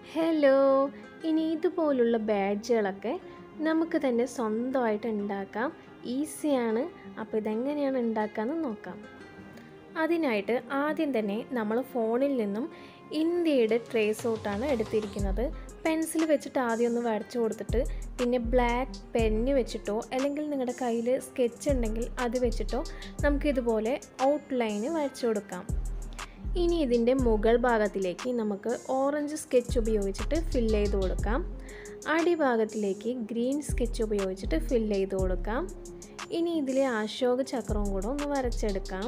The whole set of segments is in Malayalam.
ഹലോ, ഇനി ഇതുപോലുള്ള ബാഡ്ജുകളൊക്കെ നമുക്ക് തന്നെ സ്വന്തമായിട്ട് ഉണ്ടാക്കാം. ഈസിയാണ്. അപ്പോൾ ഇതെങ്ങനെയാണ് ഉണ്ടാക്കാമെന്ന് നോക്കാം. അതിനായിട്ട് ആദ്യം തന്നെ നമ്മൾ ഫോണിൽ നിന്നും ഇന്ത്യയുടെ ട്രേസ് ഔട്ടാണ് എടുത്തിരിക്കുന്നത്. പെൻസിൽ വെച്ചിട്ട് ആദ്യം ഒന്ന് വരച്ചു കൊടുത്തിട്ട് പിന്നെ ബ്ലാക്ക് പെന്ന് വെച്ചിട്ടോ അല്ലെങ്കിൽ നിങ്ങളുടെ കയ്യിൽ സ്കെച്ച് ഉണ്ടെങ്കിൽ അത് വെച്ചിട്ടോ നമുക്കിതുപോലെ ഔട്ട്ലൈന് വരച്ചു കൊടുക്കാം. ഇനി ഇതിൻ്റെ മുകൾ ഭാഗത്തിലേക്ക് നമുക്ക് ഓറഞ്ച് സ്കെച്ച് ഉപയോഗിച്ചിട്ട് ഫില്ല് ചെയ്ത് കൊടുക്കാം. അടിഭാഗത്തിലേക്ക് ഗ്രീൻ സ്കെച്ച് ഉപയോഗിച്ചിട്ട് ഫില്ല് ചെയ്ത് കൊടുക്കാം. ഇനി ഇതിലെ അശോക ചക്രവും കൂടെ ഒന്ന് വരച്ചെടുക്കാം.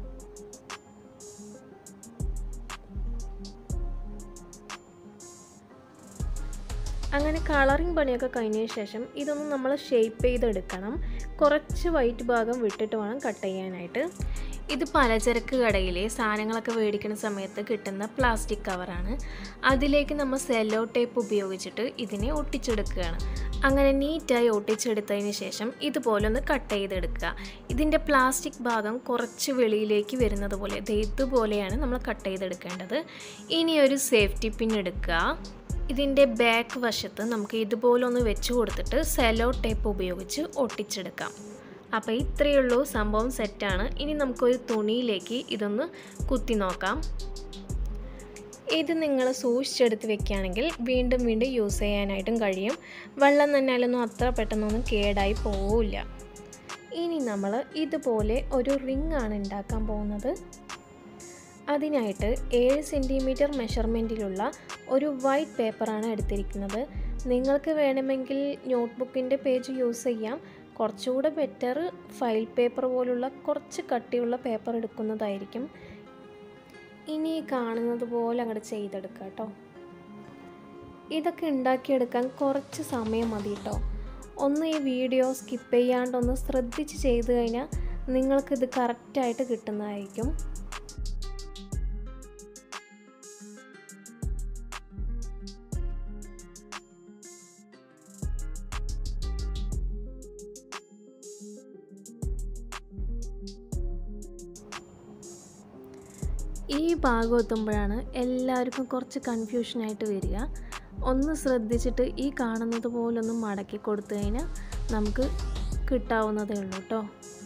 അങ്ങനെ കളറിങ് പണിയൊക്കെ കഴിഞ്ഞതിന് ശേഷം ഇതൊന്ന് നമ്മൾ ഷേപ്പ് ചെയ്തെടുക്കണം. കുറച്ച് വൈറ്റ് ഭാഗം വിട്ടിട്ട് വേണം കട്ട് ചെയ്യാനായിട്ട്. ഇത് പലചരക്ക് കടയിലെ സാധനങ്ങളൊക്കെ മേടിക്കുന്ന സമയത്ത് കിട്ടുന്ന പ്ലാസ്റ്റിക് കവറാണ്. അതിലേക്ക് നമ്മൾ സെല്ലോ ടേപ്പ് ഉപയോഗിച്ചിട്ട് ഇതിനെ ഒട്ടിച്ചെടുക്കുകയാണ്. അങ്ങനെ നീറ്റായി ഒട്ടിച്ചെടുത്തതിന് ശേഷം ഇതുപോലെ ഒന്ന് കട്ട് ചെയ്തെടുക്കുക. ഇതിൻ്റെ പ്ലാസ്റ്റിക് ഭാഗം കുറച്ച് വെളിയിലേക്ക് വരുന്നത് പോലെ ഇതുപോലെയാണ് നമ്മൾ കട്ട് ചെയ്തെടുക്കേണ്ടത്. ഇനി ഒരു സേഫ്റ്റി പിൻ എടുക്കുക. ഇതിൻ്റെ ബാക്ക് വശത്ത് നമുക്ക് ഇതുപോലെ ഒന്ന് വെച്ച് കൊടുത്തിട്ട് സെല്ലോ ടേപ്പ് ഉപയോഗിച്ച് ഒട്ടിച്ചെടുക്കാം. അപ്പോൾ ഇത്രയേ ഉള്ളൂ, സംഭവം സെറ്റാണ്. ഇനി നമുക്കൊരു തുണിയിലേക്ക് ഇതൊന്ന് കുത്തി നോക്കാം. ഇത് നിങ്ങൾ സൂക്ഷിച്ചെടുത്ത് വെക്കുകയാണെങ്കിൽ വീണ്ടും വീണ്ടും യൂസ് ചെയ്യാനായിട്ടും കഴിയും. വെള്ളം നനഞ്ഞാലൊന്നും അത്ര പെട്ടെന്നൊന്നും കേടായി പോവില്ല. ഇനി നമ്മൾ ഇതുപോലെ ഒരു റിംഗ് ആണ് ഉണ്ടാക്കാൻ പോകുന്നത്. അതിനായിട്ട് 7 സെൻറ്റിമീറ്റർ മെഷർമെൻറ്റിലുള്ള ഒരു വൈറ്റ് പേപ്പറാണ് എടുത്തിരിക്കുന്നത്. നിങ്ങൾക്ക് വേണമെങ്കിൽ നോട്ട്ബുക്കിൻ്റെ പേജ് യൂസ് ചെയ്യാം. കുറച്ചുകൂടെ ബെറ്റർ ഫയൽ പേപ്പർ പോലുള്ള കുറച്ച് കട്ടിയുള്ള പേപ്പർ എടുക്കുന്നതായിരിക്കും. ഇനി കാണുന്നത് പോലെ അങ്ങോട്ട് ചെയ്തെടുക്കുക കേട്ടോ. ഇതൊക്കെ ഉണ്ടാക്കിയെടുക്കാൻ കുറച്ച് സമയം മതി കേട്ടോ. ഒന്ന് ഈ വീഡിയോ സ്കിപ്പ് ചെയ്യാണ്ടൊന്ന് ശ്രദ്ധിച്ച് ചെയ്ത് കഴിഞ്ഞാൽ നിങ്ങൾക്കിത് കറക്റ്റായിട്ട് കിട്ടുന്നതായിരിക്കും. ഈ ഭാഗം എത്തുമ്പോഴാണ് എല്ലാവർക്കും കുറച്ച് കൺഫ്യൂഷനായിട്ട് വരിക. ഒന്ന് ശ്രദ്ധിച്ചിട്ട് ഈ കാണുന്നത് പോലൊന്ന് മടക്കി കൊടുത്തു കഴിഞ്ഞാൽ നമുക്ക് കിട്ടാവുന്നതേ ഉള്ളൂ കേട്ടോ.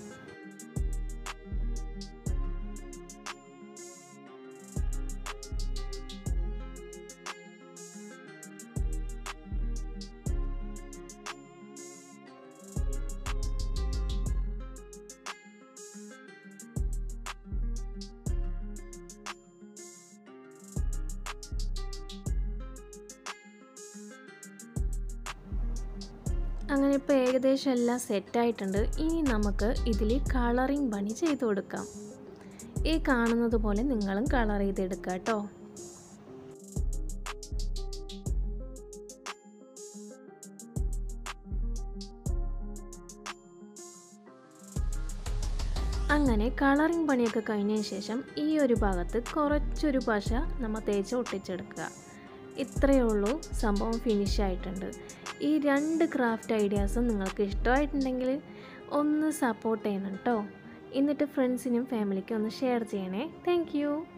അങ്ങനെ ഇപ്പോൾ ഏകദേശം എല്ലാം സെറ്റായിട്ടുണ്ട്. ഇനി നമുക്ക് ഇതിൽ കളറിങ് പണി ചെയ്ത് കൊടുക്കാം. ഈ കാണുന്നത് പോലെ നിങ്ങളും കളർ ചെയ്തെടുക്കുക കേട്ടോ. അങ്ങനെ കളറിങ് പണിയൊക്കെ കഴിഞ്ഞതിന് ശേഷം ഈ ഒരു ഭാഗത്ത് കുറച്ചൊരു പശ നമ്മൾ തേച്ച് ഒട്ടിച്ചെടുക്കുക. ഇത്രയേ ഉള്ളൂ, സംഭവം ഫിനിഷ് ആയിട്ടുണ്ട്. ഈ 2 ക്രാഫ്റ്റ് ഐഡിയാസും നിങ്ങൾക്ക് ഇഷ്ടമായിട്ടുണ്ടെങ്കിൽ ഒന്ന് സപ്പോർട്ട് ചെയ്യണം കേട്ടോ. എന്നിട്ട് ഫ്രണ്ട്സിനും ഫാമിലിക്കും ഒന്ന് ഷെയർ ചെയ്യണേ. താങ്ക്